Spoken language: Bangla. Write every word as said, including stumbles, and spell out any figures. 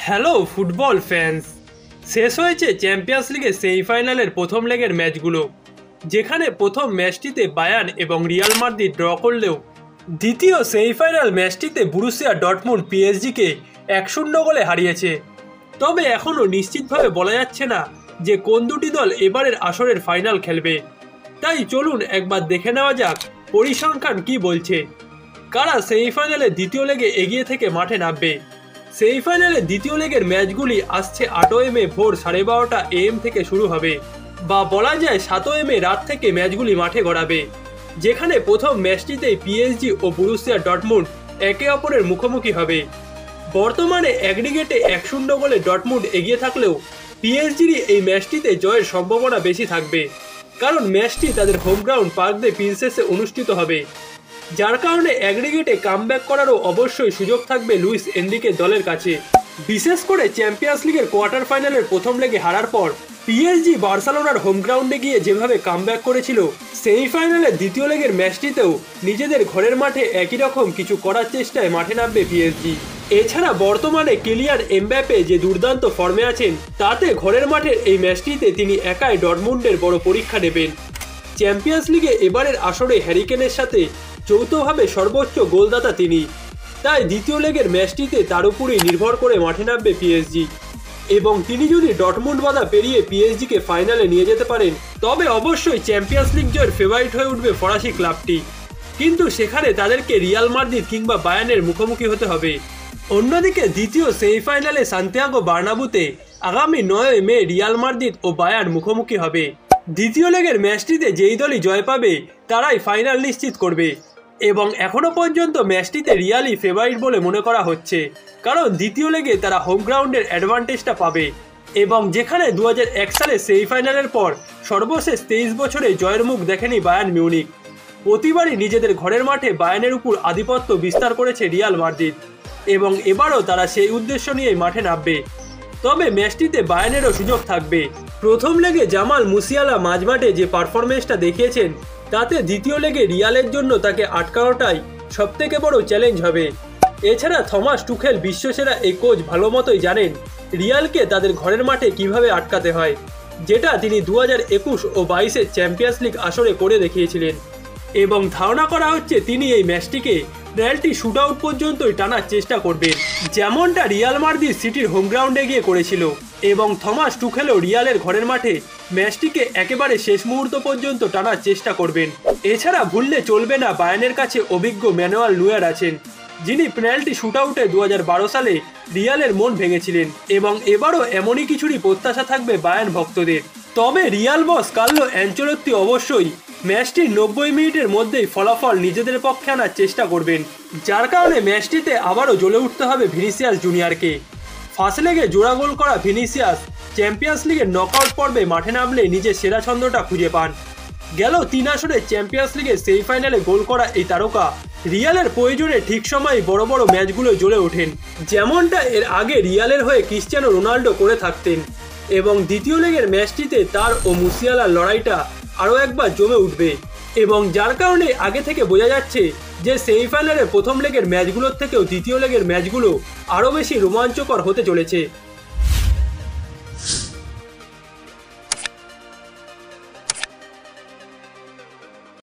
হ্যালো ফুটবল ফ্যান্স, শেষ হয়েছে চ্যাম্পিয়ন্স লিগের সেমিফাইনালের প্রথম লেগের ম্যাচগুলো, যেখানে প্রথম ম্যাচটিতে বায়ার্ন এবং রিয়াল মাদ্রিদ ড্র করলেও দ্বিতীয় সেমিফাইনাল ম্যাচটিতে বরুসিয়া ডর্টমুন্ড পিএসজিকে এক শূন্য গোলে হারিয়েছে। তবে এখনও নিশ্চিতভাবে বলা যাচ্ছে না যে কোন দুটি দল এবারের আসরের ফাইনাল খেলবে। তাই চলুন একবার দেখে নেওয়া যাক পরিসংখ্যান কি বলছে, কারা সেমিফাইনালে দ্বিতীয় লেগে এগিয়ে থেকে মাঠে নামবে। সেমিফাইনালে দ্বিতীয় লেগের ম্যাচগুলি আসছে আটই মে ভোর সাড়ে বারোটা এএম থেকে শুরু হবে, বা বলা যায় সাতই মে রাত থেকে ম্যাচগুলি মাঠে গড়াবে, যেখানে প্রথম ম্যাচটিতেই পিএসজি ও বরুসিয়া ডর্টমুন্ড একে অপরের মুখোমুখি হবে। বর্তমানে অ্যাগ্রিগেটে এক শূন্য গোলে ডর্টমুন্ড এগিয়ে থাকলেও পিএসজিরই এই ম্যাচটিতে জয়ের সম্ভাবনা বেশি থাকবে, কারণ ম্যাচটি তাদের হোম গ্রাউন্ড পার্ক দে প্রিন্সেসে অনুষ্ঠিত হবে, যার কারণে অ্যাগ্রিগেটে কামব্যাক করারও অবশ্যই সুযোগ থাকবে লুইস এনরিকের দলের কাছে। বিশেষ করে চ্যাম্পিয়ন্স লিগের কোয়ার্টার ফাইনালের প্রথম লেগে হারার পর পিএসজি বার্সেলোনার হোম গ্রাউন্ডে গিয়ে যেভাবে কামব্যাক করেছিল, সেমিফাইনালের দ্বিতীয় লেগের ম্যাচটিতেও নিজেদের ঘরের মাঠে একই রকম কিছু করার চেষ্টায় মাঠে নামবে পিএসজি। এছাড়া বর্তমানে কিলিয়ান এমবাপ্পে যে দুর্দান্ত ফর্মে আছেন, তাতে ঘরের মাঠের এই ম্যাচটিতে তিনি একাই ডর্টমুন্ডের বড় পরীক্ষা নেবেন। চ্যাম্পিয়ন্স লিগে এবারের আসরে হ্যারি কেনের সাথে যৌথভাবে সর্বোচ্চ গোলদাতা তিনি, তাই দ্বিতীয় লেগের ম্যাচটিতে তার উপরেই নির্ভর করে মাঠে নামবে পিএসজি, এবং তিনি যদি ডর্টমুন্ড বাধা পেরিয়ে পিএসজিকে ফাইনালে নিয়ে যেতে পারেন, তবে অবশ্যই চ্যাম্পিয়ন্স লিগ জয়ের ফেভারিট হয়ে উঠবে ফরাসি ক্লাবটি। কিন্তু সেখানে তাদেরকে রিয়াল মাদ্রিদ কিংবা বায়ার্নের মুখোমুখি হতে হবে। অন্যদিকে দ্বিতীয় সেমিফাইনালে সান্তিয়াগো বার্নাবুতে আগামী নয় মে রিয়াল মাদ্রিদ ও বায়ার্ন মুখোমুখি হবে। দ্বিতীয় লেগের ম্যাচটিতে যেই দলই জয় পাবে তারাই ফাইনাল নিশ্চিত করবে, এবং এখনও পর্যন্ত ম্যাচটিতে রিয়ালই ফেভারিট বলে মনে করা হচ্ছে, কারণ দ্বিতীয় লেগে তারা হোম গ্রাউন্ডের অ্যাডভান্টেজটা পাবে, এবং যেখানে দু হাজার এক সালে সেমিফাইনালের পর সর্বশেষ তেইশ বছরে জয়ের মুখ দেখেনি বায়ার্ন মিউনিক। প্রতিবারই নিজেদের ঘরের মাঠে বায়ার্নের উপর আধিপত্য বিস্তার করেছে রিয়াল মাদ্রিদ, এবং এবারও তারা সেই উদ্দেশ্য নিয়েই মাঠে নামবে। তবে ম্যাচটিতে বায়ার্নেরও সুযোগ থাকবে। প্রথম লেগে জামাল মুসিয়ালা মাঝমাঠে যে পারফরমেন্সটা দেখিয়েছেন, তাতে দ্বিতীয় লেগে রিয়ালের জন্য তাকে আটকানোটাই সবথেকে বড় চ্যালেঞ্জ হবে। এছাড়া থমাস টুখেল বিশ্বসেরা এই কোচ ভালো মতোই জানেন রিয়ালকে তাদের ঘরের মাঠে কিভাবে আটকাতে হয়, যেটা তিনি দু হাজার একুশ ও বাইশের চ্যাম্পিয়ন্স লিগ আসরে করে দেখিয়েছিলেন, এবং ধারণা করা হচ্ছে তিনি এই ম্যাচটিকে পেনাল্টি শুট আউট পর্যন্তই টানার চেষ্টা করবেন, যেমনটা রিয়াল মাদ্রিদ সিটির হোম গ্রাউন্ডে গিয়ে করেছিল, এবং থমাস টুখেলও রিয়ালের ঘরের মাঠে ম্যাচটিকে একেবারে শেষ মুহূর্ত পর্যন্ত টানার চেষ্টা করবেন। এছাড়া ভুললে চলবে না বায়ার্নের কাছে অভিজ্ঞ ম্যানুয়াল নুয়ার আছেন, যিনি পেনাল্টি শুট আউটে দু হাজার বারো সালে রিয়ালের মন ভেঙেছিলেন, এবং এবারও এমনই কিছুরই প্রত্যাশা থাকবে বায়ার্ন ভক্তদের। তবে রিয়াল বস কার্লো অ্যানচেলত্তি অবশ্যই ম্যাচটির নব্বই মিনিটের মধ্যেই ফলাফল নিজেদের পক্ষে আনার চেষ্টা করবেন, যার কারণে ম্যাচটিতে আবারও জ্বলে উঠতে হবে ভিনিসিয়াস জুনিয়রকে। ফার্স্ট লেগে জোড়া গোল করা ভিনিসিয়াস চ্যাম্পিয়ন্স লিগের নকআউট পর্বে মাঠে নামলে নিজের সেরা ছন্দটা খুঁজে পান। গেল তিন আসরে চ্যাম্পিয়ন্স লিগের সেমিফাইনালে গোল করা এই তারকা রিয়ালের প্রয়োজনে ঠিক সময় বড় বড় ম্যাচগুলো জ্বলে ওঠেন, যেমনটা এর আগে রিয়ালের হয়ে ক্রিস্টিয়ানো রোনাল্ডো করে থাকতেন, এবং দ্বিতীয় লেগের ম্যাচটিতে তার ও মুসিয়ালার লড়াইটা আরও একবার জমে উঠবে, এবং যার কারণে আগে থেকে বোঝা যাচ্ছে যে সেমিফাইনালের প্রথম লেগের ম্যাচগুলোর থেকেও দ্বিতীয় লেগের ম্যাচগুলো আরও বেশি রোমাঞ্চকর হতে চলেছে।